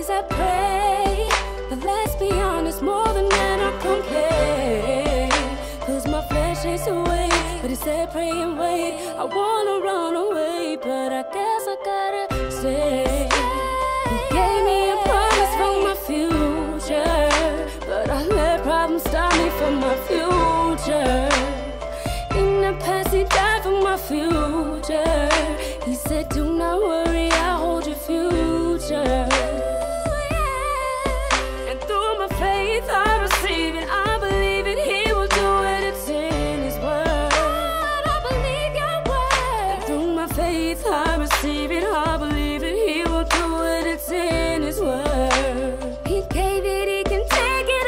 days I pray, but let's be honest, more than that I complain. Cause my flesh ain't away, but he said pray and wait. I wanna run away, but I guess I gotta stay. He gave me a promise for my future, but I let problems stop me from my future. In the past he died for my future. He said do not worry, I'll hold your future. And through my faith I receive it, I believe it, he will do it, it's in his word. I believe your word. And through my faith I receive it, I believe it, he will do it, it's in his word. He gave it, he can take it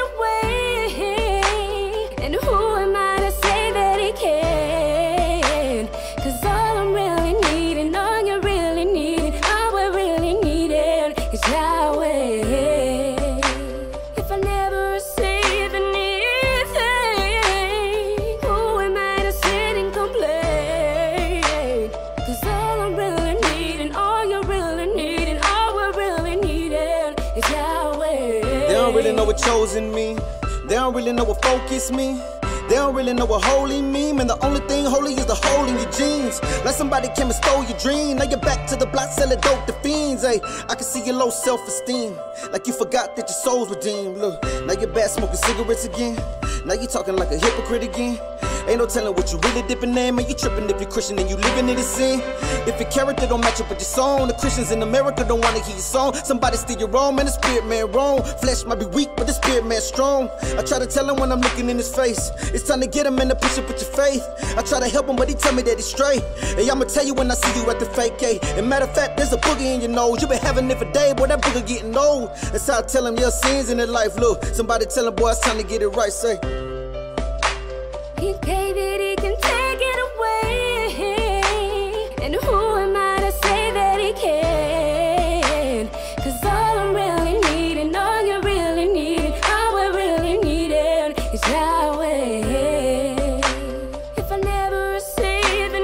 away. And who am I to say that he can? Cause all I'm really needing, all you really need, all we're really needing is Yahweh. If I never receive anything, who am I to sit and complain? Cause all I'm really needing, all you really needing, all we're really needing is Yahweh. They don't really know what chosen me. They don't really know what focus me. They don't really know what holy mean. Man, the only thing holy is the hole in your jeans. Like somebody came and stole your dream. Now you're back to the block selling dope to fiends. Ay, I can see your low self-esteem, like you forgot that your soul's redeemed. Look, now you're back smoking cigarettes again. Now you talking like a hypocrite again. Ain't no telling what you really dipping in. Man, you tripping if you're Christian and you living in the sin. If your character don't match up with your song, the Christians in America don't wanna hear your song. Somebody steal your wrong, man, the spirit man wrong. Flesh might be weak, but the spirit man strong. I try to tell him when I'm looking in his face, it's time to get him in the push up with your faith. I try to help him, but he tell me that he's straight. Hey, I'ma tell you when I see you at the fake A. And matter of fact, there's a boogie in your nose. You been having it for days, boy, that boogie getting old. That's how I tell him your sins in their life. Look, somebody tell him, boy, it's time to get it right. Say, he gave it, he can take it away. And who am I to say that he can? Cause all I'm really needing, all you really need, all we're really needing is Yahweh. If I never receive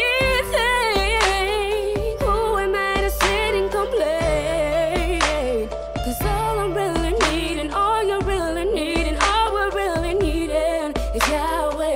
anything, who am I to sit and complain? Cause all I'm really needing, all you really needing, all we're really needing is Yahweh.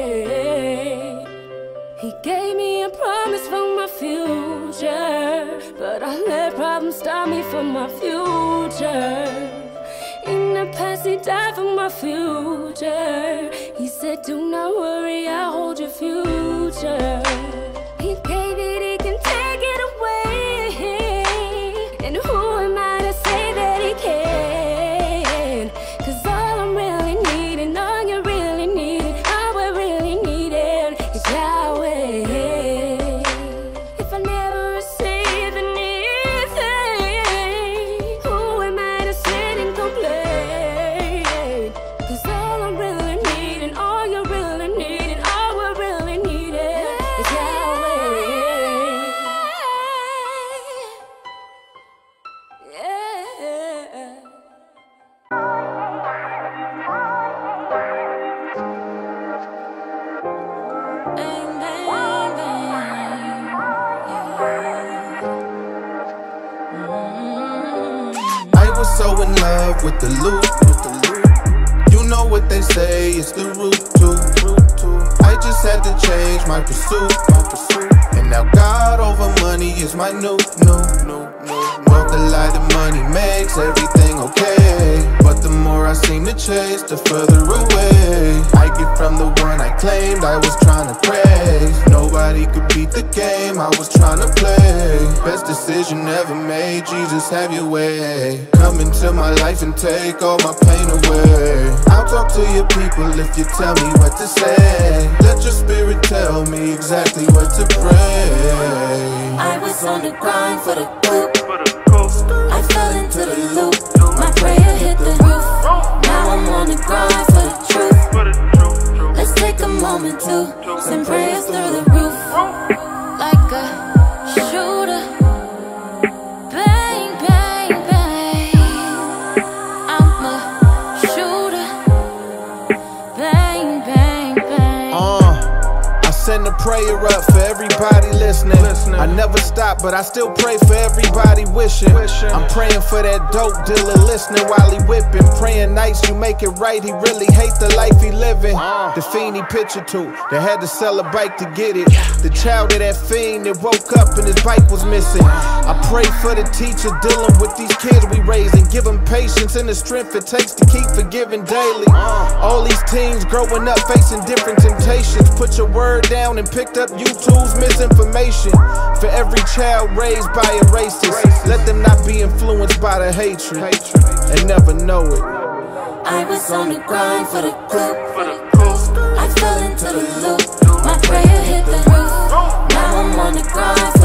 He gave me a promise for my future, but I let problems stop me from my future. In the past he died for my future. He said do not worry, I'll hold your future. He gave it, he can take it away. And who am I to say that he can? Cause all I'm really needing, all you really need, all we're really needing is Yahweh. If I never receive anything, who am I to sit and complain? Cause all I'm really needing, all you really needing, all we're really needing is Yahweh. Yeah. Bang, bang, bang. Yeah. I was so in love with the loot. You know what they say, it's the root too. I just had to change my pursuit. And now God over money is my new. Broke the lie that money makes everything okay. But the more I seem to chase, the further away I get from the one I claimed I was trying to praise. Nobody could beat the game I was trying to play. Best decision ever made, Jesus have your way. Come into my life and take all my pain away. I'll talk to your people if you tell me what to say. Let your spirit tell me exactly what to pray. I was on the grind for the coop. I fell into the loop. My prayer hit the roof. Now I'm on the grind for the truth. Let's take a moment to send prayers through the roof. Like a shooter. Bang, bang, bang. I'm a shooter. Bang, bang, bang. I send a prayer up for everybody listening. listening. I never stop, but I still pray for everybody wishing. I'm praying for that dope dealer listening while he whipping. Praying nights you make it right, he really hate the life he living. The fiend he picture to, that had to sell a bike to get it. The child of that fiend that woke up and his bike was missing. I pray for the teacher dealing with these kids we raising. Give them patience and the strength it takes to keep forgiving daily. All these teens growing up facing different temptations. Put your word down and picked up YouTube's misinformation. For every child raised by a racist, let them not be influenced by the hatred and never know it. I was on the grind for the group. I fell into the loop. My prayer hit the roof. Now I'm on the grind for